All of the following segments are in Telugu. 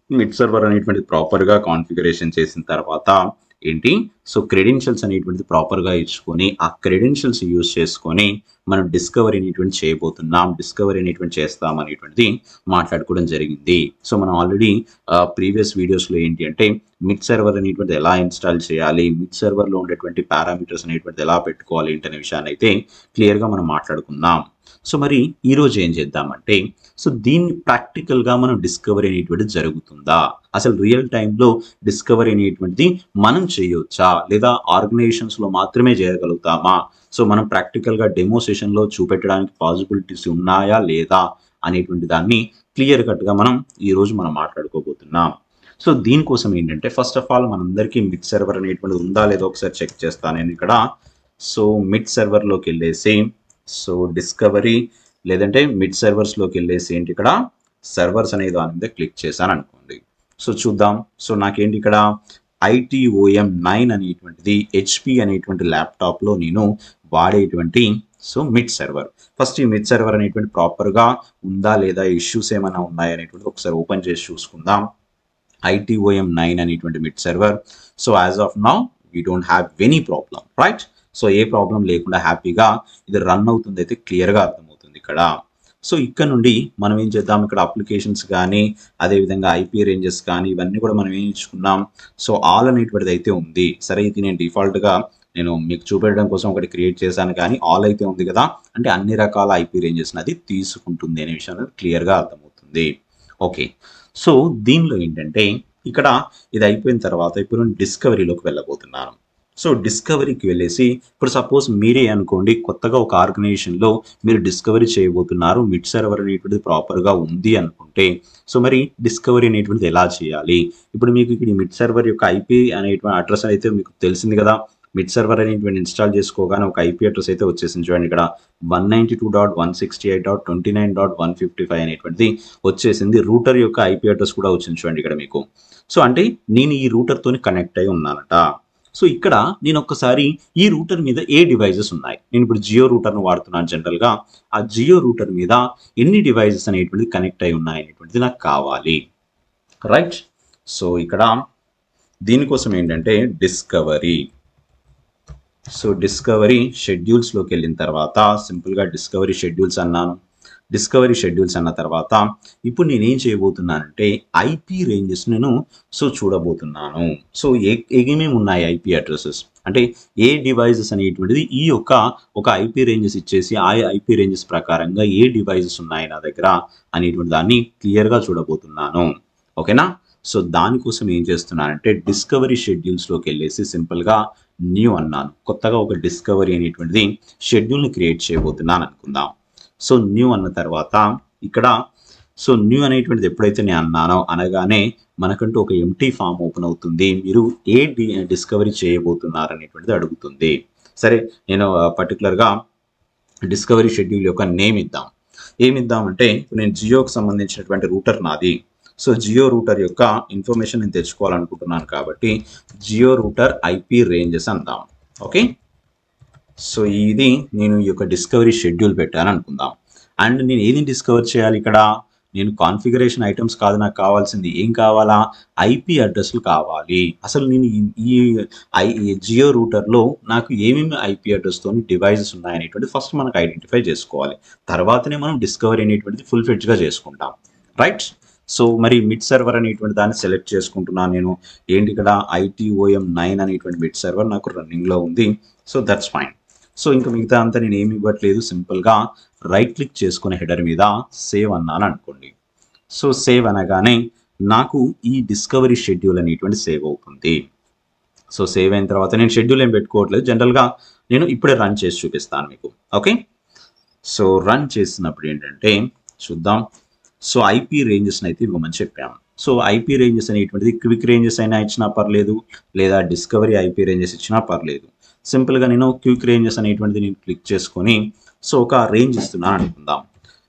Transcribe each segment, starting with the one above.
మిడ్ సర్వర్ అనేటువంటి ప్రాపర్గా కాన్ఫిగరేషన్ చేసిన తర్వాత ఏంటి, సో క్రెడెన్షియల్స్ అనేటువంటిది ప్రాపర్గా ఇచ్చుకొని ఆ క్రెడెన్షియల్స్ యూజ్ చేసుకొని మనం డిస్కవరీ అనేటువంటి చేయబోతున్నాం, డిస్కవరీ అనేటువంటి చేస్తాం అనేటువంటిది మాట్లాడుకోవడం జరిగింది. సో మనం ఆల్రెడీ ప్రీవియస్ వీడియోస్లో ఏంటి అంటే మిడ్ సర్వర్ అనేటువంటిది ఎలా ఇన్స్టాల్ చేయాలి, మిడ్ సర్వర్లో ఉండేటువంటి పారామీటర్స్ అనేటువంటిది ఎలా పెట్టుకోవాలి ఏంటనే విషయాన్ని అయితే క్లియర్గా మనం మాట్లాడుకున్నాం. సో మరి ఈరోజు ఏం చేద్దామంటే, సో దీన్ని ప్రాక్టికల్గా మనం డిస్కవరీ అనేటువంటిది జరుగుతుందా, అసలు రియల్ టైంలో డిస్కవరీ అనేటువంటిది మనం చేయొచ్చా లేదా ఆర్గనైజేషన్స్లో మాత్రమే చేయగలుగుతామా, సో మనం ప్రాక్టికల్గా డెమో సెషన్లో చూపెట్టడానికి పాసిబిలిటీస్ ఉన్నాయా లేదా అనేటువంటి దాన్ని క్లియర్ కట్గా ఈరోజు మనం మాట్లాడుకోబోతున్నాం. సో దీనికోసం ఏంటంటే ఫస్ట్ ఆఫ్ ఆల్ మనందరికీ మిడ్ సర్వర్ అనేటువంటిది ఉందా లేదో ఒకసారి చెక్ చేస్తాను నేను ఇక్కడ. సో మిడ్ సర్వర్లోకి వెళ్ళేసి సో డిస్కవరీ లేదంటే మిడ్ సర్వర్స్లోకి వెళ్ళేసి ఏంటి ఇక్కడ సర్వర్స్ అనే దాని మీద క్లిక్ చేశాను అనుకోండి. సో చూద్దాం. సో నాకేంటి ఇక్కడ ITOM 9 అనేటువంటిది HP అనేటువంటి ల్యాప్టాప్లో నేను వాడేటువంటి సో మిడ్ సర్వర్. ఫస్ట్ ఈ మిడ్ సర్వర్ అనేటువంటి ప్రాపర్గా ఉందా లేదా, ఇష్యూస్ ఏమైనా ఉన్నాయా అనేటువంటిది ఒకసారి ఓపెన్ చేసి చూసుకుందాం. ITOM 9 అనేటువంటి mid server. So as of now we don't have any problem, right. So ఏ ప్రాబ్లం లేకుండా హ్యాపీగా ఇది రన్ అవుతుంది అయితే క్లియర్గా అర్థమవుతుంది ఇక్కడ. సో ఇక్కడ నుండి మనం ఏం చేద్దాం, ఇక్కడ అప్లికేషన్స్ కానీ అదేవిధంగా IP రేంజెస్ కానీ ఇవన్నీ కూడా మనం ఏం ఇచ్చుకున్నాం, సో ఆల్ అనేటువంటిది అయితే ఉంది. సరే ఇది నేను డిఫాల్ట్గా నేను మీకు చూపెట్టడం కోసం ఒకటి క్రియేట్ చేశాను, కానీ ఆల్ అయితే ఉంది కదా, అంటే అన్ని రకాల IP రేంజెస్ అది తీసుకుంటుంది అనే విషయం క్లియర్గా అర్థమవుతుంది. ఓకే, సో దీనిలో ఏంటంటే ఇక్కడ ఇది అయిపోయిన తర్వాత ఇప్పుడు నేను డిస్కవరీలోకి వెళ్ళబోతున్నాను. సో డిస్కవరీకి వెళ్ళేసి ఇప్పుడు సపోజ్ మీరే అనుకోండి కొత్తగా ఒక ఆర్గనైజేషన్లో మీరు డిస్కవరీ చేయబోతున్నారు, మిడ్ సర్వర్ అనేటువంటిది ప్రాపర్గా ఉంది అనుకుంటే సో మరి డిస్కవరీ అనేటువంటిది ఎలా చేయాలి. ఇప్పుడు మీకు ఇక్కడ మిడ్ సర్వర్ యొక్క IP అనేటువంటి అడ్రస్ అయితే మీకు తెలిసింది కదా. మిడ్ సర్వర్ అనేటువంటి ఇన్స్టాల్ చేసుకోగానే ఒక IP అడ్రస్ అయితే వచ్చేసింది చూడండి, ఇక్కడ 192.168.29.155 అనేటువంటిది వచ్చేసింది. రూటర్ యొక్క IP అడ్రస్ కూడా వచ్చింది చూడండి ఇక్కడ మీకు. సో అంటే నేను ఈ రూటర్తోని కనెక్ట్ అయి ఉన్నానట. సో ఇక్కడ నేను ఒక్కసారి ఈ రూటర్ మీద ఏ డివైజెస్ ఉన్నాయి, నేను ఇప్పుడు జియో రూటర్ను వాడుతున్నాను జనరల్గా, ఆ జియో రూటర్ మీద ఎన్ని డివైజెస్ అనేటువంటిది కనెక్ట్ అయి ఉన్నాయి అనేటువంటిది నాకు కావాలి, రైట్. సో ఇక్కడ దీనికోసం ఏంటంటే డిస్కవరీ. సో డిస్కవరీ షెడ్యూల్స్లోకి వెళ్ళిన తర్వాత సింపుల్గా డిస్కవరీ షెడ్యూల్స్ అన్నాను. డిస్కవరీ షెడ్యూల్స్ అన్న తర్వాత ఇప్పుడు నేనేం చేయబోతున్నానంటే IP రేంజెస్ నేను సో చూడబోతున్నాను. సో ఏమేమి ఉన్నాయి IP అడ్రసెస్ అంటే ఏ డివైజెస్ అనేటువంటిది ఈ యొక్క ఒక IP రేంజెస్ ఇచ్చేసి ఆ IP రేంజెస్ ప్రకారంగా ఏ డివైజెస్ ఉన్నాయి నా దగ్గర అనేటువంటి దాన్ని క్లియర్గా చూడబోతున్నాను. ఓకేనా. సో దానికోసం ఏం చేస్తున్నానంటే డిస్కవరీ షెడ్యూల్స్లోకి వెళ్ళేసి సింపుల్గా న్యూ అన్నాను. కొత్తగా ఒక డిస్కవరీ అనేటువంటిది షెడ్యూల్ని క్రియేట్ చేయబోతున్నాను అనుకుందాం. సో న్యూ అన్న తర్వాత ఇక్కడ సో న్యూ అనేటువంటిది ఎప్పుడైతే నేను అన్నానో అనగానే మనకంటూ ఒక ఎంటీ ఫామ్ ఓపెన్ అవుతుంది. మీరు ఏ డిస్కవరీ చేయబోతున్నారు అనేటువంటిది అడుగుతుంది. సరే నేను పర్టికులర్గా డిస్కవరీ షెడ్యూల్ యొక్క నేమ్ ఇద్దాం. ఏమిద్దామంటే నేను జియోకి సంబంధించినటువంటి రూటర్ నాది. సో జియో రూటర్ యొక్క ఇన్ఫర్మేషన్ నేను తెచ్చుకోవాలనుకుంటున్నాను కాబట్టి జియో రూటర్ IP రేంజెస్ అందాం. ఓకే, సో ఇది నేను ఈ యొక్క డిస్కవరీ షెడ్యూల్ పెట్టాను అనుకుందాం. అండ్ నేను ఏది డిస్కవర్ చేయాలి ఇక్కడ, నేను కాన్ఫిగరేషన్ ఐటమ్స్ కాదు నాకు కావాల్సింది, ఏం కావాలా, IP అడ్రస్లు కావాలి. అసలు నేను ఈ జియో రూటర్లో నాకు ఏమేమి IP అడ్రస్తో డివైజెస్ ఉన్నాయనేటువంటిది ఫస్ట్ మనకు ఐడెంటిఫై చేసుకోవాలి. తర్వాతనే మనం డిస్కవరీ అనేటువంటిది ఫుల్ ఫ్లెడ్జ్గా చేసుకుంటాం, రైట్. సో మరి మిడ్ సర్వర్ అనేటువంటి దాన్ని సెలెక్ట్ చేసుకుంటున్నాను నేను. ఏంటి ఇక్కడ ITOM 9 అనేటువంటి మిడ్ సర్వర్ నాకు రన్నింగ్లో ఉంది. So that's fine. సో ఇంకా మిగతా అంతా నేను ఏమి ఇవ్వట్లేదు, సింపుల్గా రైట్ క్లిక్ చేసుకునే హెడర్ మీద సేవ్ అన్నాను అనుకోండి. సో సేవ్ అనగానే నాకు ఈ డిస్కవరీ షెడ్యూల్ అనేటువంటి సేవ్ అవుతుంది. సో సేవ్ అయిన తర్వాత నేను షెడ్యూల్ ఏం పెట్టుకోవట్లేదు, జనరల్గా నేను ఇప్పుడే రన్ చేసి చూపిస్తాను మీకు. ఓకే, సో రన్ చేసినప్పుడు ఏంటంటే చూద్దాం. సో IP రేంజెస్ని అయితే ఇవ్వమని చెప్పాము. సో IP రేంజెస్ అనేటువంటిది క్విక్ రేంజెస్ అయినా ఇచ్చినా పర్లేదు, లేదా డిస్కవరీ IP రేంజెస్ ఇచ్చినా పర్లేదు. సింపుల్గా నేను క్విక్ రేంజెస్ అనేటువంటిది నేను క్లిక్ చేసుకొని సో ఒక రేంజ్ ఇస్తున్నాను అనుకుందాం.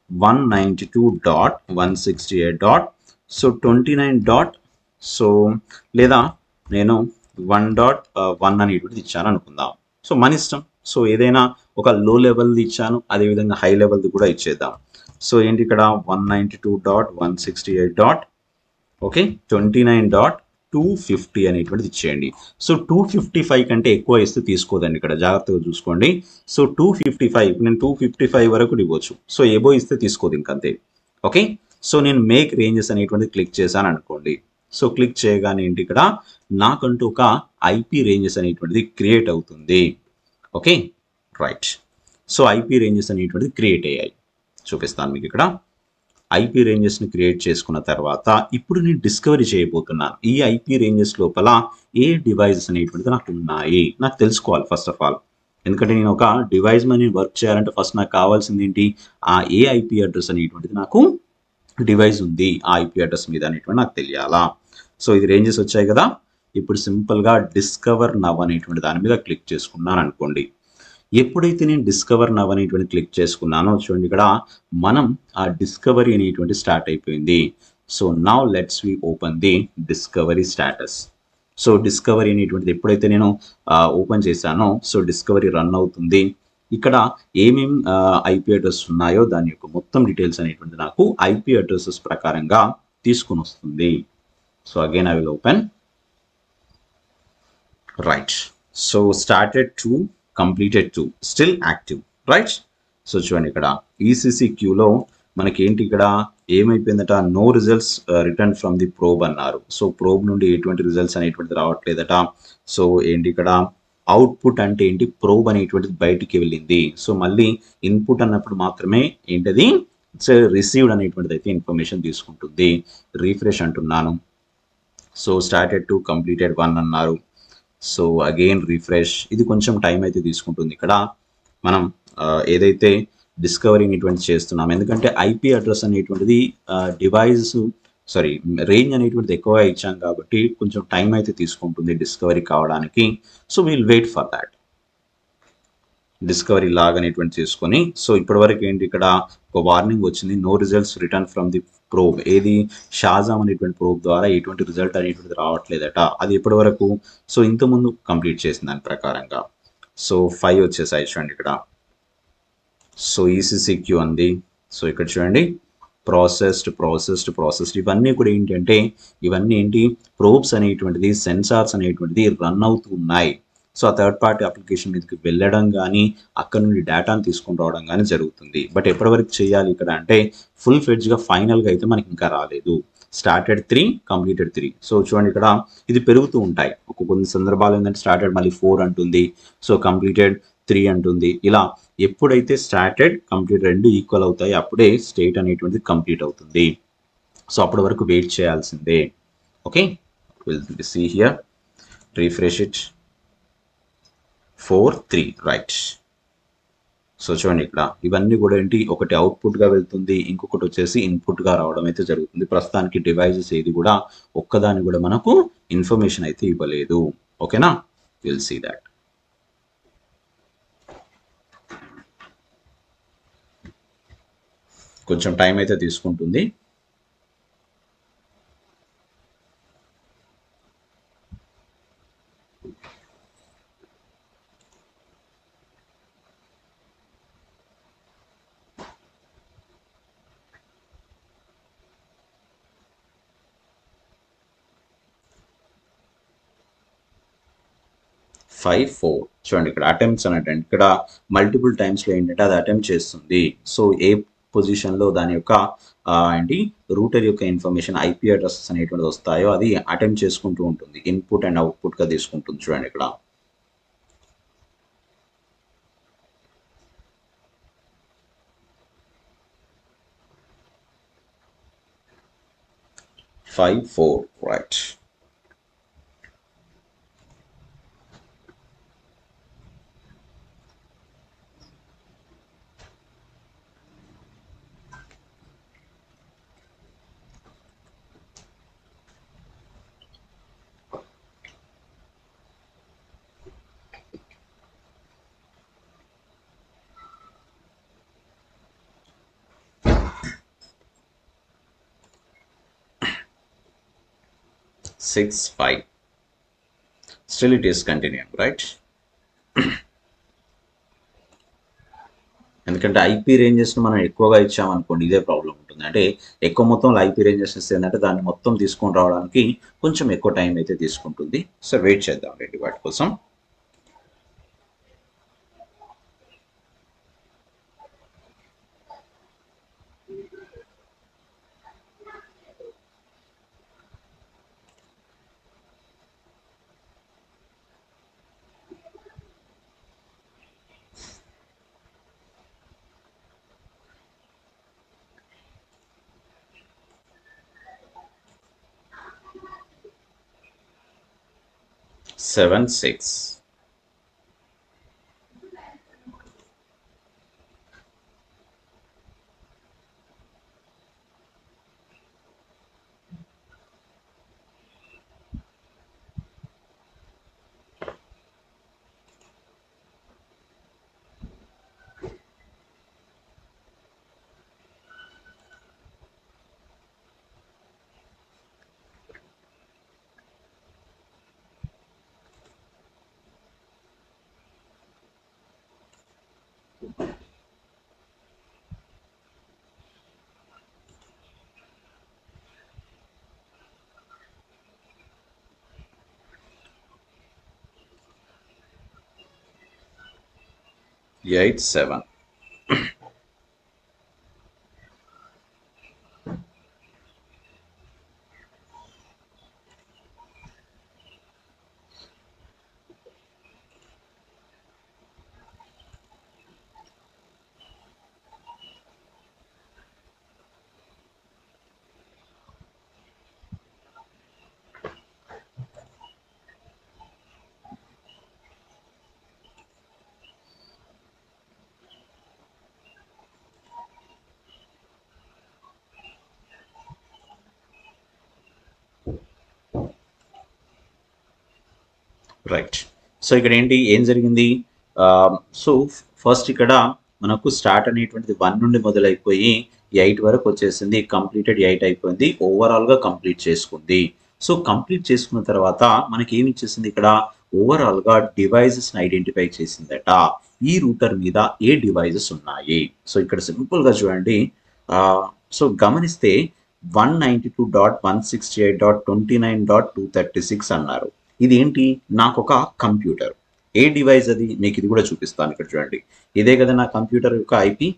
192.168. సో 29. సో లేదా నేను 1.1 అనేటువంటిది ఇచ్చాను అనుకుందాం. సో మన ఇష్టం. సో ఏదైనా ఒక లో లెవెల్ది ఇచ్చాను, అదేవిధంగా హై లెవెల్ది కూడా ఇచ్చేద్దాం. సో ఏంటి ఇక్కడ 192.168. ఓకే 29.250 అనేటువంటిది ఇచ్చేయండి. సో 255 కంటే ఎక్కువ ఇస్తే తీసుకోదండి, ఇక్కడ జాగ్రత్తగా చూసుకోండి. సో 255 నేను 255 వరకు ఇవ్వచ్చు. సో ఎబో ఇస్తే తీసుకోదు ఇంకంతే. ఓకే సో నేను మేక్ రేంజెస్ అనేటువంటిది క్లిక్ చేశాను అనుకోండి. సో క్లిక్ చేయగానే ఏంటి ఇక్కడ నాకంటూ ఒక ఐపీ రేంజెస్ అనేటువంటిది క్రియేట్ అవుతుంది. Okay right. So IP ranges అనేటువంటిది క్రియేట్ అయ్యాయి. చూపిస్తాను మీకు ఇక్కడ. ఐపీ రేంజెస్ని క్రియేట్ చేసుకున్న తర్వాత ఇప్పుడు నేను డిస్కవరీ చేయబోతున్నాను. ఈ ఐపీ రేంజెస్ లోపల ఏ డివైజెస్ అనేటువంటిది నాకు ఉన్నాయి నాకు తెలుసుకోవాలి ఫస్ట్ ఆఫ్ ఆల్. ఎందుకంటే నేను ఒక డివైస్ మీద నేను వర్క్ చేయాలంటే ఫస్ట్ నాకు కావాల్సింది ఏంటి, ఆ ఏ ఐపీ అడ్రస్ అనేటువంటిది నాకు డివైస్ ఉంది ఆ ఐపీ అడ్రస్ మీద అనేటువంటి నాకు తెలియాలా. సో ఇది రేంజెస్ వచ్చాయి కదా. ఇప్పుడు సింపుల్గా డిస్కవర్ నవ్ అనేటువంటి దాని మీద క్లిక్ చేసుకున్నాను అనుకోండి. ఎప్పుడైతే నేను డిస్కవర్ నవ్ అనేటువంటి క్లిక్ చేసుకున్నానో చూడండి ఇక్కడ మనం ఆ డిస్కవరీ అనేటువంటి స్టార్ట్ అయిపోయింది. So now let's we open the discovery status. So discovery అనేటువంటిది ఎప్పుడైతే నేను ఓపెన్ చేశానో సో డిస్కవరీ రన్ అవుతుంది. ఇక్కడ ఏమేం ఐపీ అడ్రస్ ఉన్నాయో దాని యొక్క మొత్తం డీటెయిల్స్ అనేటువంటిది నాకు ఐపీ అడ్రసెస్ ప్రకారంగా తీసుకుని వస్తుంది. So again I will open. Right. So started to completed to still active. Right. So చూడండి ఇక్కడ ఈసీసీ క్యూలో మనకి ఏంటి ఇక్కడ ఏమైపోయిందట, no results return from the probe అన్నారు. సో ప్రోబ్ నుండి ఎటువంటి రిజల్ట్స్ అనేటువంటిది రావట్లేదట. సో ఏంటి ఇక్కడ అవుట్పుట్ అంటే ఏంటి, ప్రోబ్ అనేటువంటిది బయటికి వెళ్ళింది. సో మళ్ళీ ఇన్పుట్ అన్నప్పుడు మాత్రమే ఏంటది రిసీవ్డ్ అనేటువంటిది అయితే ఇన్ఫర్మేషన్ తీసుకుంటుంది. రీఫ్రెష్ అంటున్నాను. సో స్టార్టెడ్ టు కంప్లీటెడ్ 1 అన్నారు. So again refresh. ఇది కొంచెం టైం అయితే తీసుకుంటుంది. ఇక్కడ మనం ఏదైతే డిస్కవరీ అనేటువంటి చేస్తున్నాం, ఎందుకంటే ఐపీ అడ్రస్ అనేటువంటిది డివైస్ రేంజ్ అనేటువంటిది ఎక్కువగా ఇచ్చాం కాబట్టి కొంచెం టైం అయితే తీసుకుంటుంది డిస్కవరీ కావడానికి. So will wait for that. Discovery log అనేటువంటి చేసుకొని సో ఇప్పటివరకు ఏంటి ఇక్కడ ఒక వార్నింగ్ వచ్చింది, no results return from the probe. ఏది షాజామ్ అనేటువంటి ప్రోబ్ ద్వారా ఎటువంటి రిజల్ట్ అనేటువంటిది రావట్లేదట. అది ఎప్పటి వరకు, సో ఇంతకుముందు కంప్లీట్ చేసిన దాని ప్రకారంగా. సో 5 వచ్చేసాయి చూడండి ఇక్కడ. సో ఈసీసీక్యూ ఉంది. సో ఇక్కడ చూడండి ప్రాసెస్డ్ ఇవన్నీ కూడా ఏంటంటే ఇవన్నీ ఏంటి, ప్రోబ్స్ అనేటువంటిది సెన్సార్స్ అనేటువంటిది రన్ అవుతూ ఉన్నాయి. సో ఆ థర్డ్ పార్టీ అప్లికేషన్ మీదకి వెళ్ళడం కానీ అక్కడ నుండి డేటాను తీసుకొని రావడం కానీ జరుగుతుంది. బట్ ఎప్పటివరకు చేయాలి ఇక్కడ అంటే ఫుల్ ఫ్లెడ్జ్గా ఫైనల్గా అయితే మనకి ఇంకా రాలేదు. Started 3 completed 3. సో చూడండి ఇక్కడ ఇది పెరుగుతూ ఉంటాయి. కొన్ని సందర్భాలు ఏంటంటే స్టార్టెడ్ మళ్ళీ 4 అంటుంది, సో కంప్లీటెడ్ 3 అంటుంది. ఇలా ఎప్పుడైతే స్టార్టెడ్ కంప్లీట్ రెండు ఈక్వల్ అవుతాయి అప్పుడే స్టేట్ అనేటువంటిది కంప్లీట్ అవుతుంది. సో అప్పటి వరకు వెయిట్ చేయాల్సిందే. Okay will see here, refresh it. 4 3 right. So చూడండి ఇక్కడ ఇవన్నీ కూడా ఏంటి, ఒకటి అవుట్పుట్గా వెళ్తుంది, ఇంకొకటి వచ్చేసి ఇన్పుట్గా రావడం అయితే జరుగుతుంది. ప్రస్తుతానికి డివైజెస్ ఏది కూడా ఒక్కదాన్ని కూడా మనకు ఇన్ఫర్మేషన్ అయితే ఇవ్వలేదు. ఓకేనా, విల్ సీ దాట్. కొంచెం టైం అయితే తీసుకుంటుంది. ఫైవ్ 4 చూడండి ఇక్కడ అటెంప్ట్స్ అన్నట్టు ఇక్కడ మల్టిపుల్ టైమ్స్లో ఏంటంటే అది అటెంప్ట్ చేస్తుంది. సో ఏ పొజిషన్లో దాని యొక్క ఏంటి రూటర్ యొక్క ఇన్ఫర్మేషన్ ఐపీ అడ్రసెస్ అనేటువంటిది వస్తాయో అది అటెంప్ట్ చేసుకుంటూ ఉంటుంది, ఇన్పుట్ అండ్ అవుట్పుట్గా తీసుకుంటుంది. చూడండి ఇక్కడ 5 4 right. Six 5. Still it is continuing, right? ఎందుకంటే ఐపీ రేంజెస్ని మనం ఎక్కువగా ఇచ్చామనుకోండి ఇదే ప్రాబ్లం ఉంటుంది. అంటే ఎక్కువ మొత్తంలో ఐపీ రేంజెస్ ఇస్తే ఏంటంటే దాన్ని మొత్తం తీసుకొని రావడానికి కొంచెం ఎక్కువ టైం అయితే తీసుకుంటుంది. సో వెయిట్ చేద్దాం రండి వాటి కోసం. సెవెన్ 6 8 7. రైట్. సో ఇక్కడ ఏం జరిగింది? సో ఫస్ట్ ఇక్కడ మనకు స్టార్ట్ అనేటువంటిది 1 నుండి మొదలైపోయి 8 వరకు వచ్చేసింది. కంప్లీటెడ్ 8 అయిపోయింది. ఓవరాల్గా కంప్లీట్ చేసుకుంది. సో కంప్లీట్ చేసుకున్న తర్వాత మనకి ఏమి ఇచ్చేసింది ఇక్కడ? ఓవరాల్గా డివైజెస్ని ఐడెంటిఫై చేసిందట. ఈ రూటర్ మీద ఏ డివైజెస్ ఉన్నాయి? సో ఇక్కడ సింపుల్గా చూడండి. సో గమనిస్తే 192.168.29.236 అన్నారు. ఇది ఏంటి? నాకు ఒక కంప్యూటర్. ఏ డివైస్ అది? మీకు ఇది కూడా చూపిస్తాను. ఇక్కడ చూడండి, ఇదే కదా నా కంప్యూటర్ యొక్క ఐపీ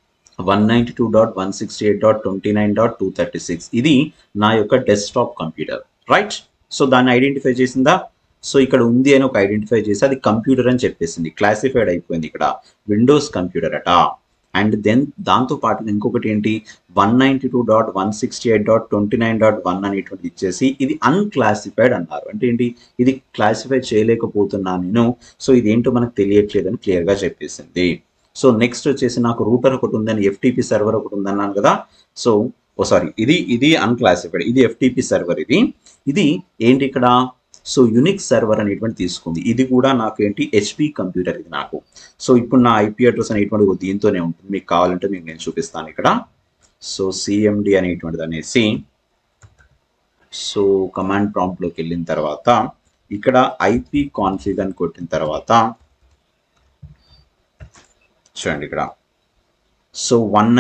192.168.29.236. ఇది నా యొక్క డెస్క్టాప్ కంప్యూటర్, రైట్? సో దాన్ని ఐడెంటిఫై చేసిందా? సో ఇక్కడ ఉంది అని ఒక ఐడెంటిఫై చేసి అది కంప్యూటర్ అని చెప్పేసింది. క్లాసిఫైడ్ అయిపోయింది. ఇక్కడ విండోస్ కంప్యూటర్ అట. అండ్ దెన్ దాంతో పాటు ఇంకొకటి ఏంటి? 192.168.29.1 అనేటువంటిది ఇచ్చేసి ఇది అన్క్లాసిఫైడ్ అన్నారు. అంటే ఏంటి? ఇది క్లాసిఫై చేయలేకపోతున్నాను నేను. సో ఇది ఏంటో మనకు తెలియట్లేదని క్లియర్గా చెప్పేసింది. సో నెక్స్ట్ వచ్చేసి నాకు రూటర్ ఒకటి ఉందని, ఎఫ్టీపీ సర్వర్ ఒకటి ఉందన్నాను కదా. సో సారీ, ఇది అన్క్లాసిఫైడ్, ఇది ఎఫ్టీపీ సర్వర్. ఇది ఏంటి ఇక్కడ? సో యునిక్స్ సర్వర్ అనేటువంటి తీసుకుంది. ఇది కూడా నాకు ఏంటి? హెచ్పి కంప్యూటర్ ఇది నాకు. సో ఇప్పుడు నా ఐపీ అడ్రస్ అనేటువంటి దీంతోనే ఉంటుంది. మీకు కావాలంటే మీకు నేను చూపిస్తాను ఇక్కడ. సో సిఎండి అనేటువంటిది అనేసి సో కమాండ్ ప్రాంప్ట్లోకి వెళ్ళిన తర్వాత ఇక్కడ ఐపీ కాన్ఫిగ్ అని కొట్టిన తర్వాత చూడండి ఇక్కడ. సో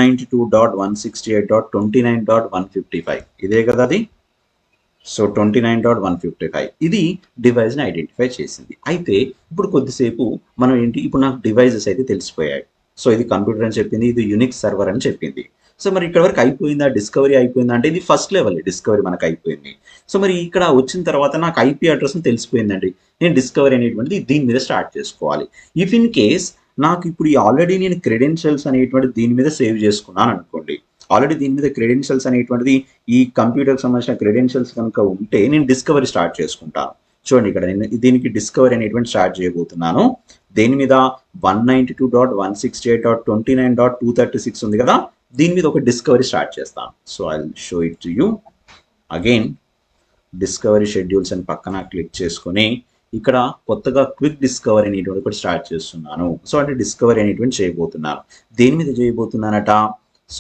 192.168.29.155 ఇదే కదా అది. సో 29.155 ఇది డివైస్ని ఐడెంటిఫై చేసింది. అయితే ఇప్పుడు కొద్దిసేపు మనం ఏంటి? ఇప్పుడు నాకు డివైజెస్ అయితే తెలిసిపోయాయి. సో ఇది కంప్యూటర్ అని చెప్పింది, ఇది యూనిక్స్ సర్వర్ అని చెప్పింది. సో మరి ఇక్కడ వరకు అయిపోయిందా? డిస్కవరీ అయిపోయిందా అంటే ఇది ఫస్ట్ లెవెల్ డిస్కవరీ మనకు అయిపోయింది. సో మరి ఇక్కడ వచ్చిన తర్వాత నాకు ఐపీ అడ్రస్ తెలిసిపోయిందండి. నేను డిస్కవరీ అనేటువంటిది దీని మీద స్టార్ట్ చేసుకోవాలి. ఇఫ్ ఇన్ కేస్ నాకు ఇప్పుడు ఆల్రెడీ నేను క్రెడెన్షియల్స్ అనేటువంటిది దీని మీద సేవ్ చేసుకున్నాను అనుకోండి. ఆల్రెడీ దీని మీద క్రెడెన్షియల్స్ అనేటువంటిది ఈ కంప్యూటర్కి సంబంధించిన క్రెడెన్షియల్స్ కనుక ఉంటే నేను డిస్కవరీ స్టార్ట్ చేసుకుంటాను. చూడండి ఇక్కడ నేను దీనికి డిస్కవరీ అనేటువంటి స్టార్ట్ చేయబోతున్నాను. దేని మీద? 192.168.29.236 ఉంది కదా, దీని మీద ఒక డిస్కవరీ స్టార్ట్ చేస్తాను. So I will show it to you again. Discovery schedules అని పక్కన క్లిక్ చేసుకొని ఇక్కడ కొత్తగా క్విక్ డిస్కవరీ అనేటువంటి ఒకటి స్టార్ట్ చేస్తున్నాను. సో అంటే డిస్కవరీ అనేటువంటి చేయబోతున్నాను. దేని మీద చేయబోతున్నానట? సో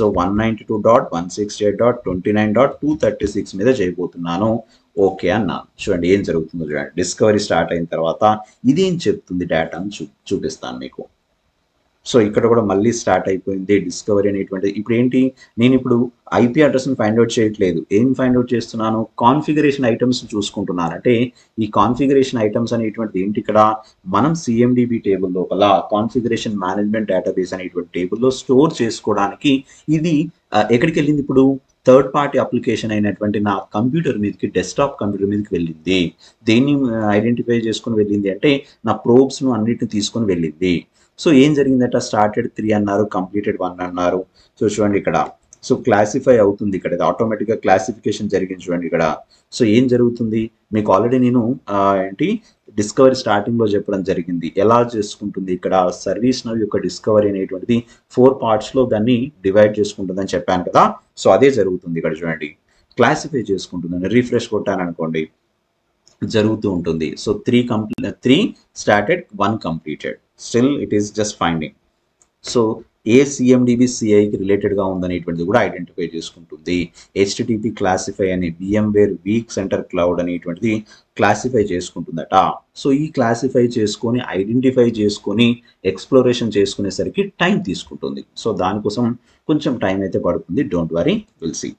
192.168.29.236 మీద చేయబోతున్నాను. ఓకే అన్నాను. చూడండి ఏం జరుగుతుందో చూడండి. డిస్కవరీ స్టార్ట్ అయిన తర్వాత ఇదేం చెప్తుంది డేటాను చూపిస్తాను మీకు. సో ఇక్కడ కూడా మళ్ళీ స్టార్ట్ అయిపోయింది డిస్కవరీ అనేటువంటిది. ఇప్పుడు ఏంటి, నేను ఇప్పుడు ఐపీ అడ్రస్ని ఫైండ్ అవుట్ చేయట్లేదు, ఏం ఫైండ్ అవుట్ చేస్తున్నాను, కాన్ఫిగరేషన్ ఐటమ్స్ చూసుకుంటున్నాను. అంటే ఈ కాన్ఫిగరేషన్ ఐటమ్స్ అనేటువంటిది ఏంటి, ఇక్కడ మనం సిఎండిబి టేబుల్ లోపల కాన్ఫిగరేషన్ మేనేజ్మెంట్ డేటాబేస్ అనేటువంటి టేబుల్లో స్టోర్ చేసుకోవడానికి ఇది ఎక్కడికి వెళ్ళింది, ఇప్పుడు థర్డ్ పార్టీ అప్లికేషన్ అయినటువంటి నా కంప్యూటర్ మీదకి, డెస్క్టాప్ కంప్యూటర్ మీదకి వెళ్ళింది. దేన్ని ఐడెంటిఫై చేసుకుని వెళ్ళింది అంటే నా ప్రోబ్స్ను అన్నిటిని తీసుకొని వెళ్ళింది. సో ఏం జరిగిందట, స్టార్టెడ్ 3 అన్నారు, కంప్లీటెడ్ 1 అన్నారు. సో చూడండి ఇక్కడ, సో క్లాసిఫై అవుతుంది, ఇక్కడ ఆటోమేటిక్గా క్లాసిఫికేషన్ జరిగింది చూడండి ఇక్కడ. సో ఏం జరుగుతుంది, మీకు ఆల్రెడీ నేను ఏంటి డిస్కవరీ స్టార్టింగ్లో చెప్పడం జరిగింది, ఎలా చేసుకుంటుంది ఇక్కడ సర్వీస్ నవ్ యొక్క డిస్కవరీ అనేటువంటిది 4 పార్ట్స్లో దాన్ని డివైడ్ చేసుకుంటుందని చెప్పాను కదా. సో అదే జరుగుతుంది ఇక్కడ చూడండి, క్లాసిఫై చేసుకుంటుందని. రీఫ్రెష్ కొట్టాను అనుకోండి, జరుగుతూ ఉంటుంది. So 3 started, 1 completed, still it is just finding. So ఏ సిఎండిబి సిఐకి రిలేటెడ్గా ఉందనేటువంటిది కూడా ఐడెంటిఫై చేసుకుంటుంది. హెచ్టిటిపి క్లాసిఫై అనే VMware వీక్ సెంటర్ క్లౌడ్ అనేటువంటిది క్లాసిఫై చేసుకుంటుందట. సో ఈ క్లాసిఫై చేసుకొని ఐడెంటిఫై చేసుకొని ఎక్స్ప్లోరేషన్ చేసుకునేసరికి టైం తీసుకుంటుంది. సో దానికోసం కొంచెం టైం అయితే పడుతుంది, don't worry, will see.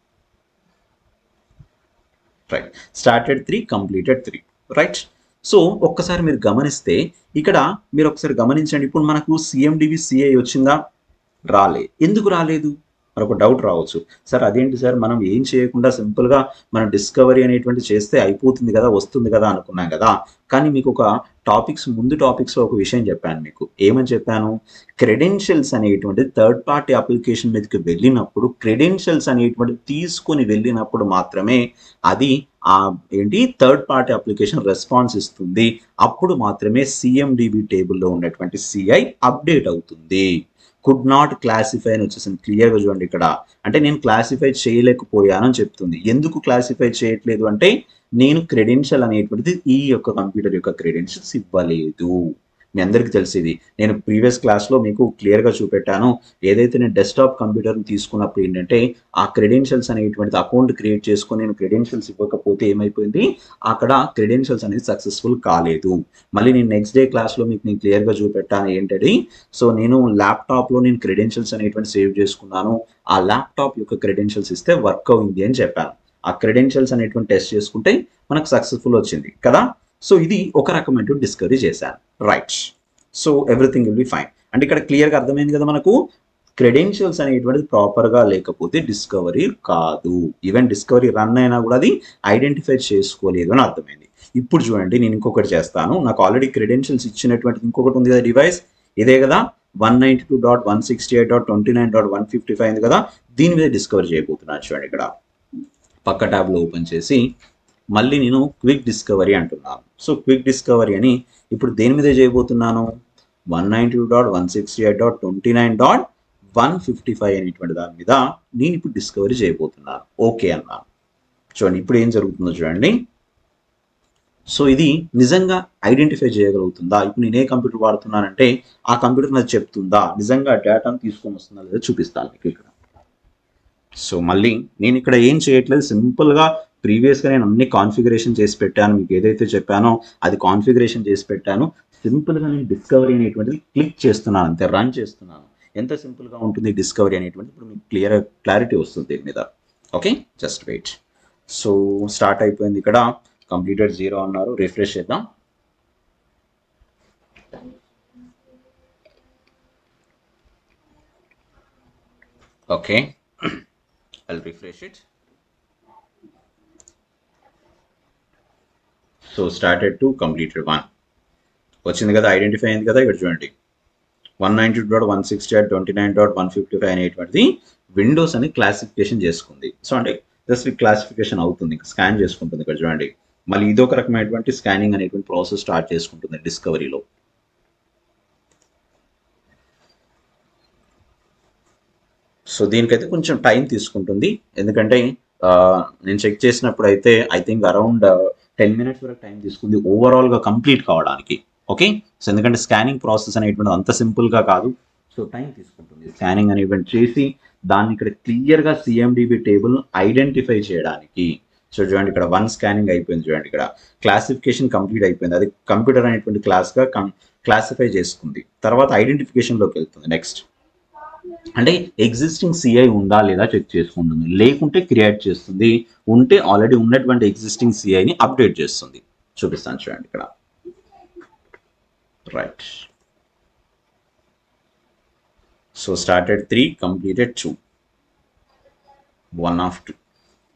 Right, started 3, completed 3, right. So ఒక్కసారి మీరు గమనిస్తే ఇక్కడ మీరు ఒకసారి గమనించండి, ఇప్పుడు మనకు సిఎండిబి సిఐ వచ్చిందా, ఎందుకు రాలేదు, మనకు డౌట్ రావచ్చు, సార్ అదేంటి సార్ మనం ఏం చేయకుండా సింపుల్గా మనం డిస్కవరీ అనేటువంటి చేస్తే అయిపోతుంది కదా, వస్తుంది కదా అనుకున్నాం కదా. కానీ మీకు ఒక ముందు టాపిక్స్లో ఒక విషయం చెప్పాను మీకు, ఏమని చెప్పాను, క్రెడెన్షియల్స్ అనేటువంటి థర్డ్ పార్టీ అప్లికేషన్ మీదకి వెళ్ళినప్పుడు, క్రెడెన్షియల్స్ అనేటువంటి తీసుకొని వెళ్ళినప్పుడు మాత్రమే అది ఏంటి థర్డ్ పార్టీ అప్లికేషన్ రెస్పాన్స్ ఇస్తుంది. అప్పుడు మాత్రమే సిఎండిబి టేబుల్లో ఉన్నటువంటి సిఐ అప్డేట్ అవుతుంది. కుడ్ నాట్ క్లాసిఫై అని వచ్చేసింది క్లియర్గా చూడండి ఇక్కడ. అంటే నేను క్లాసిఫై చేయలేకపోయాను అని చెప్తుంది. ఎందుకు క్లాసిఫై చేయట్లేదు అంటే నేను క్రెడెన్షియల్ అనేటువంటిది ఈ యొక్క కంప్యూటర్ యొక్క క్రెడెన్షియల్స్ ఇవ్వలేదు. మీ అందరికీ తెలిసేది, నేను ప్రీవియస్ క్లాస్లో మీకు క్లియర్గా చూపెట్టాను. ఏదైతే నేను డెస్క్టాప్ కంప్యూటర్ని తీసుకున్నప్పుడు ఏంటంటే ఆ క్రెడెన్షియల్స్ అనేటువంటిది అకౌంట్ క్రియేట్ చేసుకొని నేను క్రెడెన్షియల్స్ ఇవ్వకపోతే ఏమైపోయింది, అక్కడ క్రెడెన్షియల్స్ అనేది సక్సెస్ఫుల్ కాలేదు. మళ్ళీ నేను నెక్స్ట్ డే క్లాస్లో మీకు నేను క్లియర్గా చూపెట్టాను ఏంటంటే, సో నేను ల్యాప్టాప్లో నేను క్రెడెన్షియల్స్ అనేటువంటి సేవ్ చేసుకున్నాను, ఆ ల్యాప్టాప్ యొక్క క్రెడెన్షియల్స్ ఇస్తే వర్క్ అయింది అని చెప్పాను. ఆ క్రెడెన్షియల్స్ అనేటువంటి టెస్ట్ చేసుకుంటే మనకు సక్సెస్ఫుల్ వచ్చింది కదా. సో ఇది ఒక రకమైన డిస్కవరీ చేశాను, right. So everything will be fine. అంటే ఇక్కడ క్లియర్గా అర్థమైంది కదా మనకు, క్రెడెన్షియల్స్ అనేటువంటిది ప్రాపర్గా లేకపోతే డిస్కవరీ కాదు. ఈవెన్ డిస్కవరీ రన్ అయినా కూడా అది ఐడెంటిఫై చేసుకోలేదు అని అర్థమైంది. ఇప్పుడు చూడండి, నేను ఇంకొకటి చేస్తాను. నాకు ఆల్రెడీ క్రెడెన్షియల్స్ ఇచ్చినటువంటిది ఇంకొకటి ఉంది కదా, డివైస్ ఇదే కదా, 192.168.29.155 ఉంది కదా, దీని మీద డిస్కవర్ చేయబోతున్నాను. చూడండి ఇక్కడ పక్క ట్యాబ్లో ఓపెన్ చేసి మళ్ళీ నేను క్విక్ డిస్కవరీ అంటున్నాను. సో క్విక్ డిస్కవరీ అని ఇప్పుడు దేని మీద చేయబోతున్నాను, 192.168.29.155 అనేటువంటి దాని మీద నేను ఇప్పుడు డిస్కవరీ చేయబోతున్నాను. ఓకే అన్నాను. చూడండి ఇప్పుడు ఏం జరుగుతుందో చూడండి. సో ఇది నిజంగా ఐడెంటిఫై చేయగలుగుతుందా, ఇప్పుడు నేను ఏ కంప్యూటర్ వాడుతున్నానంటే ఆ కంప్యూటర్ నాకు చెప్తుందా, నిజంగా డేటాను తీసుకొని వస్తుందా లేదా చూపిస్తాను మీకు ఇక్కడ. సో మళ్ళీ నేను ఇక్కడ ఏం చేయట్లేదు, సింపుల్గా ప్రీవియస్గా నేను అన్ని కాన్ఫిగరేషన్ చేసి పెట్టాను, మీకు ఏదైతే చెప్పానో అది కాన్ఫిగరేషన్ చేసి పెట్టాను. సింపుల్గా నేను డిస్కవరీ అనేటువంటిది క్లిక్ చేస్తున్నాను, అంతే, రన్ చేస్తున్నాను. ఎంత సింపుల్గా ఉంటుంది డిస్కవరీ అనేటువంటిది ఇప్పుడు మీకు క్లారిటీ వస్తుంది దీని మీద. Okay, just wait. So start అయిపోయింది ఇక్కడ, కంప్లీటెడ్ 0 అన్నారు. రిఫ్రెష్ చేద్దాం. Okay, I'll refresh it. So started 2, completed 1 వచ్చింది కదా, ఐడెంటిఫై అయింది కదా. ఇక్కడ చూడండి 192.168.29.155 అనేటువంటిది విండోస్ అని క్లాసిఫికేషన్ చేసుకుంది. సో అంటే జస్ట్ క్లాసిఫికేషన్ అవుతుంది, స్కాన్ చేసుకుంటుంది. ఇక్కడ చూడండి మళ్ళీ ఇదొక రకమైనటువంటి స్కానింగ్ అనేటువంటి ప్రాసెస్ స్టార్ట్ చేసుకుంటుంది డిస్కవరీలో. సో దీనికైతే కొంచెం టైం తీసుకుంటుంది, ఎందుకంటే నేను చెక్ చేసినప్పుడు అయితే ఐ థింక్ అరౌండ్ 10 minutes వరకు టైం తీసుకుంది ఓవరాల్గా కంప్లీట్ కావడానికి. ఓకే, సో ఎందుకంటే స్కానింగ్ ప్రాసెస్ అనేటువంటి అంత సింపుల్గా కాదు, సో టైం తీసుకుంటుంది స్కానింగ్ అనేటువంటి చేసి దాన్ని ఇక్కడ క్లియర్గా సిఎండిబి టేబుల్ ఐడెంటిఫై చేయడానికి. సో చూడండి ఇక్కడ 1 స్కానింగ్ అయిపోయింది, చూడండి ఇక్కడ క్లాసిఫికేషన్ కంప్లీట్ అయిపోయింది. అది కంప్యూటర్ అనేటువంటి క్లాస్గా క్లాసిఫై చేసుకుంది, తర్వాత ఐడెంటిఫికేషన్లోకి వెళ్తుంది. నెక్స్ట్ అంటే ఎగ్జిస్టింగ్ సిఐ ఉందా లేదా చెక్ చేసుకుంటుంది, లేకుంటే క్రియేట్ చేస్తుంది, ఉంటే ఆల్రెడీ ఉన్నటువంటి ఎగ్జిస్టింగ్ సిఐని అప్డేట్ చేస్తుంది. చూపిస్తాను చూడండి ఇక్కడ. Right. So started 3, completed 2, 1 of 2.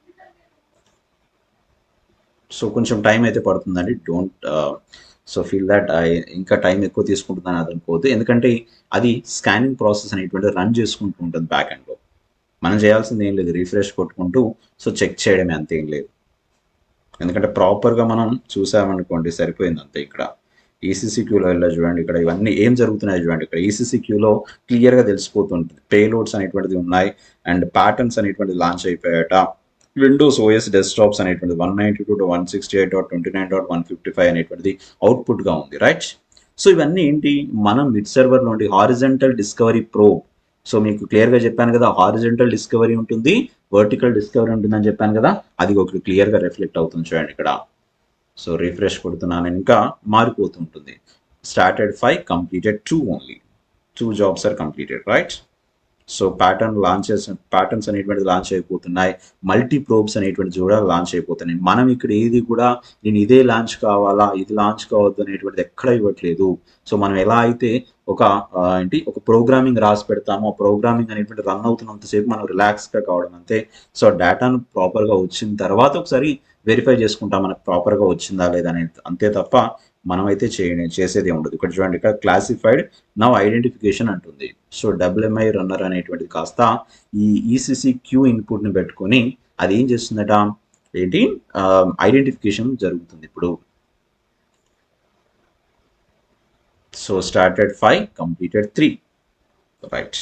So కొంచెం టైం అయితే పడుతుందండి. డోంట్ సో ఫీల్ దట్ ఇంకా టైం ఎక్కువ తీసుకుంటుందని అది అనుకోవద్దు, ఎందుకంటే అది స్కానింగ్ ప్రాసెస్ అనేటువంటిది రన్ చేసుకుంటూ ఉంటుంది బ్యాక్ ఎండ్లో. మనం చేయాల్సింది ఏం లేదు, రిఫ్రెష్ కొట్టుకుంటూ సో చెక్ చేయడమే, అంతేం లేదు. ఎందుకంటే ప్రాపర్గా మనం చూసామనుకోండి సరిపోయింది అంతే. ఇక్కడ ఈసీసీ క్యూలో వెళ్ళా చూడండి, ఇక్కడ ఇవన్నీ ఏం జరుగుతున్నాయి చూడండి. ఇక్కడ ఈసీసీ క్యూలో క్లియర్గా తెలిసిపోతుంటుంది, పేలోడ్స్ అనేటువంటిది ఉన్నాయి అండ్ ప్యాటర్న్స్ అనేటువంటిది లాంచ్ అయిపోయాట. విండోస్ ఓఎస్ డెస్క్టాప్స్ అనేటువంటిది 192.168.29.155 అనేటువంటిది అవుట్పుట్గా ఉంది. రైట్. సో ఇవన్నీ ఏంటి, మనం మిడ్ సర్వర్ నుండి హారిజంటల్ డిస్కవరీ ప్రోబ్. సో మీకు క్లియర్గా చెప్పాను కదా, హారిజంటల్ డిస్కవరీ ఉంటుంది, వర్టికల్ డిస్కవరీ ఉంటుందని చెప్పాను కదా, అది ఒకటి క్లియర్గా రిఫ్లెక్ట్ అవుతుంది చూడండి ఇక్కడ. సో రిఫ్రెష్ కొడుతున్నాను, ఇంకా మారిపోతుంటుంది. Started 5, completed 2 only. 2 jobs are completed. Right. So patterns అనేటువంటిది లాంచ్ అయిపోతున్నాయి, మల్టీ ప్రోబ్స్ అనేటువంటిది కూడా లాంచ్ అయిపోతున్నాయి. మనం ఇక్కడ ఏది కూడా నేను ఇదే లాంచ్ కావాలా ఇది లాంచ్ కావద్దు అనేటువంటిది ఎక్కడ ఇవ్వట్లేదు. సో మనం ఎలా అయితే ఒక ఒక ప్రోగ్రామింగ్ రాసి పెడతామో, ఆ ప్రోగ్రామింగ్ అనేటువంటి రన్ అవుతున్నంతసేపు మనం రిలాక్స్గా కావడం అంతే. సో డేటాను ప్రాపర్గా వచ్చిన తర్వాత ఒకసారి వెరిఫై చేసుకుంటాం మనకు ప్రాపర్గా వచ్చిందా లేదా అనేది, అంతే తప్ప మనమైతే చేసేది ఉండదు. ఇక్కడ చూడండి, ఇక్కడ క్లాసిఫైడ్ నవ్ ఐడెంటిఫికేషన్ అంటుంది. సో WMI రన్నర్ అనేటువంటిది కాస్త ఈ ఈసీసీ క్యూ ఇన్పుట్ని పెట్టుకొని అది ఏం చేస్తుందట, ఏంటి ఐడెంటిఫికేషన్ జరుగుతుంది ఇప్పుడు. So started 5, completed 3. Right.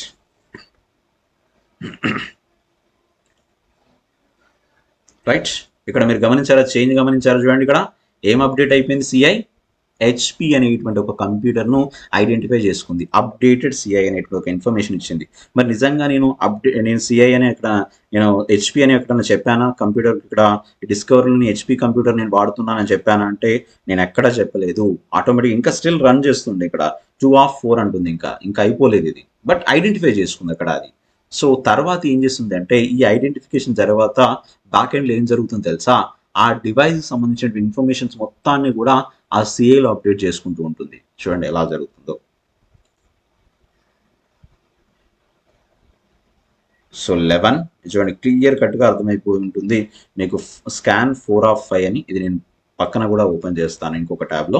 Right. ఇక్కడ మీరు గమనించారా, చేంజ్ గమనించారా చూడండి. ఇక్కడ ఏం అప్డేట్ అయిపోయింది, సిఐ హెచ్పి అనేటువంటి ఒక కంప్యూటర్ను ఐడెంటిఫై చేసుకుంది, అప్డేటెడ్ సిఐ అనేటువంటి ఒక ఇన్ఫర్మేషన్ ఇచ్చింది. మరి నిజంగా నేను సిఐ అని అక్కడ హెచ్పి అని ఎక్కడన్నా చెప్పానా, కంప్యూటర్ ఇక్కడ డిస్కవరీని హెచ్పి కంప్యూటర్ నేను వాడుతున్నానని చెప్పానా అంటే నేను ఎక్కడా చెప్పలేదు. ఆటోమేటిక్ ఇంకా స్టిల్ రన్ చేస్తుంది. ఇక్కడ 2 of 4 అంటుంది, ఇంకా అయిపోలేదు ఇది, బట్ ఐడెంటిఫై చేసుకుంది అక్కడ అది. సో తర్వాత ఏం చేస్తుంది అంటే, ఈ ఐడెంటిఫికేషన్ తర్వాత బ్యాక్ ఎండ్లో ఏం జరుగుతుందో తెలుసా, ఆ డివైస్ సంబంధించిన ఇన్ఫర్మేషన్స్ మొత్తాన్ని కూడా ఆ సిఐలో అప్డేట్ చేసుకుంటూ ఉంటుంది. చూడండి ఎలా జరుగుతుందో. సో 11 చూడండి, క్లియర్ కట్గా అర్థమైపోయి ఉంటుంది మీకు. స్కాన్ 4 of 5 అని, ఇది నేను పక్కన కూడా ఓపెన్ చేస్తాను ఇంకొక ట్యాబ్లో.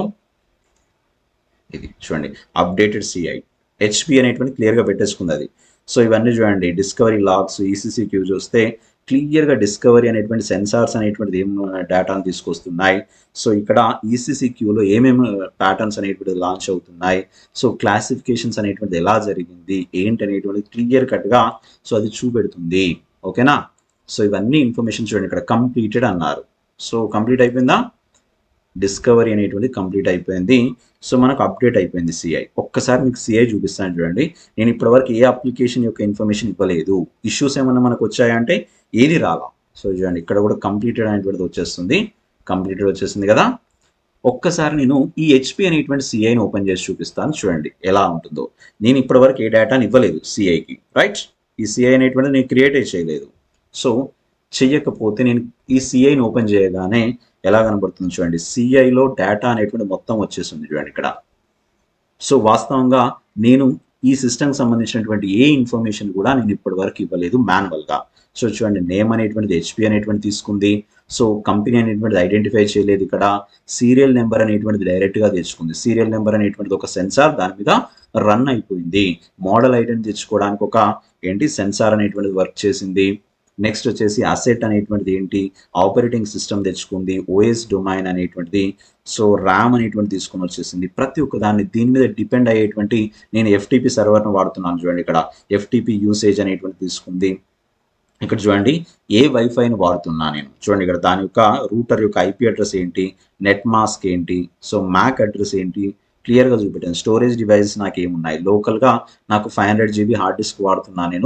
ఇది చూడండి, అప్డేటెడ్ సిఐ హెచ్పి అనేటువంటి క్లియర్గా పెట్టేసుకుంది అది. సో ఇవన్నీ చూడండి, డిస్కవరీ లాగ్స్, ఈసీసీ క్యూ చూస్తే క్లియర్గా డిస్కవరీ అనేటువంటి సెన్సార్స్ అనేటువంటిది ఏం డేటాను తీసుకొస్తున్నాయి. సో ఇక్కడ ఈసీసీ క్యూలో ఏమేమి ప్యాటర్న్స్ అనేటువంటిది లాంచ్ అవుతున్నాయి, సో క్లాసిఫికేషన్స్ అనేటువంటిది ఎలా జరిగింది ఏంటి అనేటువంటిది క్లియర్ కట్గా సో అది చూపెడుతుంది. ఓకేనా. సో ఇవన్నీ ఇన్ఫర్మేషన్ చూడండి, ఇక్కడ కంప్లీటెడ్ అన్నారు. సో కంప్లీట్ అయిపోయిందా, డిస్కవరీ అనేటువంటి కంప్లీట్ అయిపోయింది. సో మనకు అప్డేట్ అయిపోయింది సిఐ. ఒక్కసారి మీకు సిఐ చూపిస్తాను చూడండి. నేను ఇప్పటివరకు ఏ అప్లికేషన్ యొక్క ఇన్ఫర్మేషన్ ఇవ్వలేదు, ఇష్యూస్ ఏమన్నా మనకు వచ్చాయంటే ఏది రాలా. సో చూడండి, ఇక్కడ కూడా కంప్లీటెడ్ అనేటువంటిది వచ్చేస్తుంది, కంప్లీటెడ్ వచ్చేసింది కదా. ఒక్కసారి నేను ఈ హెచ్పి అనేటువంటి సిఐని ఓపెన్ చేసి చూపిస్తాను చూడండి ఎలా ఉంటుందో. నేను ఇప్పటివరకు ఏ డేటాని ఇవ్వలేదు సిఐకి. రైట్. ఈ సిఐ అనేటువంటిది నేను క్రియేట్ చేయలేదు. సో చెయ్యకపోతే నేను ఈ సిఐని ఓపెన్ చేయగానే ఎలా కనబడుతుంది చూడండి, సిఐలో డేటా అనేటువంటి మొత్తం వచ్చేస్తుంది చూడండి ఇక్కడ. సో వాస్తవంగా నేను ఈ సిస్టమ్కి సంబంధించినటువంటి ఏ ఇన్ఫర్మేషన్ కూడా నేను ఇప్పటి వరకు ఇవ్వలేదు మాన్యువల్గా. సో చూడండి, నేమ్ అనేటువంటిది హెచ్పి అనేటువంటి తీసుకుంది. సో కంపెనీ అనేటువంటిది ఐడెంటిఫై చేయలేదు. ఇక్కడ సీరియల్ నెంబర్ అనేటువంటిది డైరెక్ట్గా తెచ్చుకుంది. సీరియల్ నెంబర్ అనేటువంటిది ఒక సెన్సార్, దాని మీద రన్ అయిపోయింది. మోడల్ ఐడెంటిటీ తెచ్చుకోవడానికి ఒక సెన్సార్ అనేటువంటిది వర్క్ చేసింది. నెక్స్ట్ వచ్చేసి అసెట్ అనేటువంటిది ఆపరేటింగ్ సిస్టమ్ తెచ్చుకుంది. ఓఎస్ డొమైన్ అనేటువంటిది, సో ర్యామ్ అనేటువంటి తీసుకొని వచ్చేసింది. ప్రతి ఒక్క దాన్ని దీని మీద డిపెండ్ అయ్యేటువంటి నేను ఎఫ్టీపీ సర్వర్ను వాడుతున్నాను చూడండి. ఇక్కడ ఎఫ్టీపీ యూసేజ్ అనేటువంటి తీసుకుంది. ఇక్కడ చూడండి, ఏ వైఫైని వాడుతున్నా నేను చూడండి. ఇక్కడ దాని యొక్క రూటర్ యొక్క ఐపీ అడ్రస్ ఏంటి, నెట్ మాస్క్ ఏంటి, సో మ్యాక్ అడ్రస్ ఏంటి క్లియర్గా చూపెట్టాను. స్టోరేజ్ డివైజెస్ నాకు ఏమున్నాయి, లోకల్గా నాకు 500 GB హార్డ్ డిస్క్ వాడుతున్నా నేను,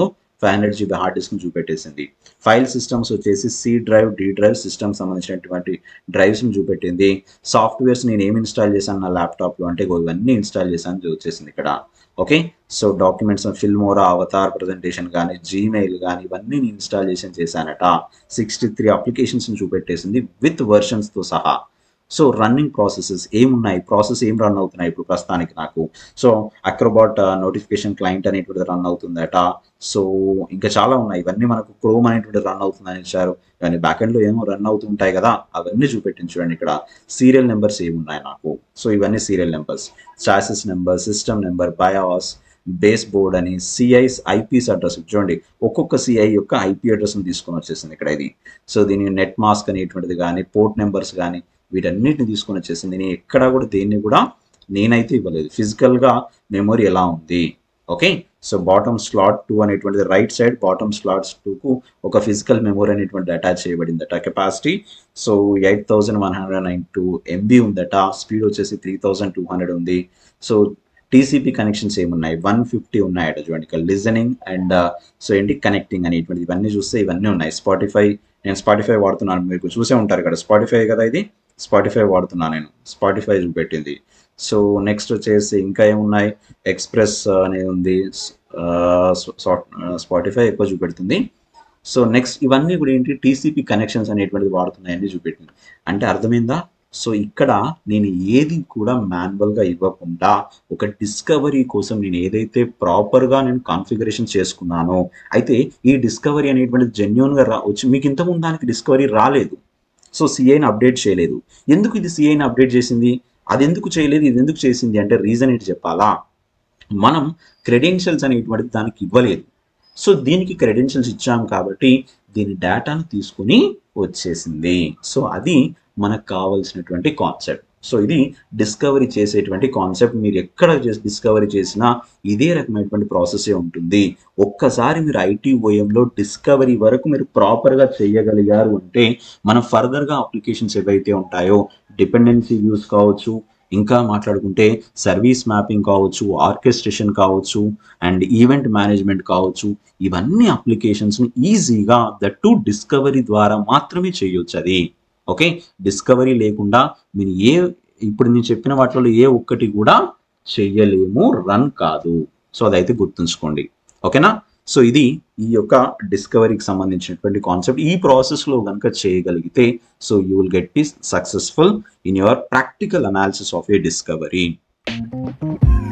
500 GB హార్డ్ డిస్క్ చూపెట్టేసింది. ఫైల్ సిస్టమ్స్ వచ్చేసి C drive, D drive system సంబంధించినటువంటి డ్రైవ్స్ని చూపెట్టింది. సాఫ్ట్వేర్స్ నేను ఏమి ఇన్స్టాల్ చేశాను నా ల్యాప్టాప్లో అంటే ఇవన్నీ ఇన్స్టాల్ చేశాను వచ్చేసింది ఇక్కడ. Okay, so documents Filmora, Avatar presentation కానీ, జీమెయిల్ కానీ ఇవన్నీ నేను ఇన్స్టాల్ చేశానట. 63 అప్లికేషన్స్ని చూపెట్టేసింది విత్ వర్షన్స్తో సహా. సో రన్నింగ్ ప్రాసెసెస్ ఏమున్నాయి, ప్రాసెస్ ఏం రన్ అవుతున్నాయి ఇప్పుడు ప్రస్తుతానికి నాకు. సో అక్రోబాట్ నోటిఫికేషన్ క్లయింట్ అనేటువంటిది రన్ అవుతుందట. సో ఇంకా చాలా ఉన్నాయి, ఇవన్నీ మనకు క్రోమ్ అనేటువంటిది రన్ అవుతుందని ఇచ్చారు. ఇవన్నీ బ్యాకెండ్లో ఏమో రన్ అవుతుంటాయి కదా, అవన్నీ చూపెట్టింది చూడండి ఇక్కడ. సీరియల్ నెంబర్స్ ఏమున్నాయి నాకు, సో ఇవన్నీ serial numbers, chassis number, system number, BIOS, base board అని, సిఐస్ ఐపీస్ అడ్రస్ చూడండి, ఒక్కొక్క సిఐ యొక్క ఐపీ అడ్రస్ని తీసుకొని వచ్చేసింది ఇక్కడ ఇది. సో దీని నెట్ మాస్క్ అనేటువంటిది కానీ, పోర్ట్ నెంబర్స్ కానీ వీటన్నిటిని తీసుకొని వచ్చేసింది. నేను ఎక్కడా కూడా దేన్ని కూడా నేనైతే ఇవ్వలేదు, ఫిజికల్గా మెమొరీ ఎలా ఉంది. ఓకే, సో బాటమ్ స్లాట్ 2 అనేటువంటిది రైట్ సైడ్ బాటమ్ స్లాట్స్ 2కు ఒక ఫిజికల్ మెమొరీ అనేటువంటిది అటాచ్ చేయబడిందట. కెపాసిటీ సో 8192 MB ఉందట. స్పీడ్ వచ్చేసి 3200 ఉంది. సో టీసీపీ కనెక్షన్స్ ఏమున్నాయి, 150 ఉన్నాయట చూడండి ఇక్కడ. లిజనింగ్ అండ్ సో ఏంటి కనెక్టింగ్ అనేటువంటిది ఇవన్నీ చూస్తే ఇవన్నీ ఉన్నాయి. స్పాటిఫై, నేను స్పాటిఫై వాడుతున్నాను, మీకు చూసే ఉంటారు ఇక్కడ. స్పాటిఫై కదా ఇది, స్పాటిఫై వాడుతున్నాను నేను, స్పాటిఫై చూపెట్టింది. సో నెక్స్ట్ వచ్చేసి ఇంకా ఏమున్నాయి, ఎక్స్ప్రెస్ అనేది ఉంది, స్పాటిఫై ఎక్కువ చూపెడుతుంది. సో నెక్స్ట్ ఇవన్నీ కూడా ఏంటి, టీసీపీ కనెక్షన్స్ అనేటువంటిది వాడుతున్నాయని చూపెట్టింది. అంటే అర్థమైందా? సో ఇక్కడ నేను ఏది కూడా మాన్యువల్గా ఇవ్వకుండా ఒక డిస్కవరీ కోసం నేను ఏదైతే ప్రాపర్గా నేను కాన్ఫిగరేషన్ చేసుకున్నానో, అయితే ఈ డిస్కవరీ అనేటువంటిది జెన్యున్గా వచ్చి మీకు ఇంతకుముందు దానికి డిస్కవరీ రాలేదు. సో సిఐని అప్డేట్ చేయలేదు. ఎందుకు ఇది సిఐని అప్డేట్ చేసింది, అది ఎందుకు చేయలేదు, ఇది ఎందుకు చేసింది అంటే రీజన్ ఏంటి చెప్పాలా? మనం క్రెడెన్షియల్స్ అనేటువంటిది దానికి ఇవ్వలేదు. సో దీనికి క్రెడెన్షియల్స్ ఇచ్చాము కాబట్టి దీని డేటాను తీసుకుని వచ్చేసింది. సో అది మనకు కావాల్సినటువంటి కాన్సెప్ట్. సో ఇది డిస్కవరీ చేసేటువంటి కాన్సెప్ట్. మీరు ఎక్కడ డిస్కవరీ చేసినా ఇదే రకమైనటువంటి ప్రాసెసే ఉంటుంది. ఒక్కసారి మీరు ITOMలో డిస్కవరీ వరకు మీరు ప్రాపర్గా చేయగలిగారు అంటే మనం ఫర్దర్గా అప్లికేషన్స్ ఏవైతే ఉంటాయో, డిపెండెన్సీ వ్యూస్ కావచ్చు, ఇంకా మాట్లాడుకుంటే సర్వీస్ మ్యాపింగ్ కావచ్చు, ఆర్కెస్ట్రేషన్ కావచ్చు, అండ్ ఈవెంట్ మేనేజ్మెంట్ కావచ్చు, ఇవన్నీ అప్లికేషన్స్ని ఈజీగా దట్ టు డిస్కవరీ ద్వారా మాత్రమే చేయొచ్చు అది. ఓకే, డిస్కవరీ లేకుండా మీరు ఇప్పుడు నేను చెప్పిన వాటిలో ఏ ఒక్కటి కూడా చెయ్యలేము, రన్ కాదు. సో అదైతే గుర్తుంచుకోండి. ఓకేనా? సో ఇది ఈ యొక్క డిస్కవరీకి సంబంధించినటువంటి కాన్సెప్ట్. ఈ ప్రాసెస్లో కనుక చేయగలిగితే so you will get be successful in your practical analysis of a discovery.